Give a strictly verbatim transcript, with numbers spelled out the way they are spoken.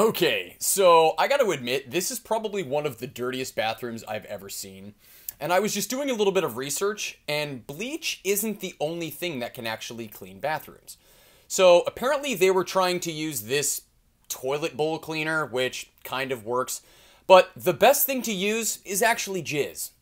Okay, so I gotta admit, this is probably one of the dirtiest bathrooms I've ever seen. And I was just doing a little bit of research, and bleach isn't the only thing that can actually clean bathrooms. So apparently they were trying to use this toilet bowl cleaner, which kind of works. But the best thing to use is actually jizz.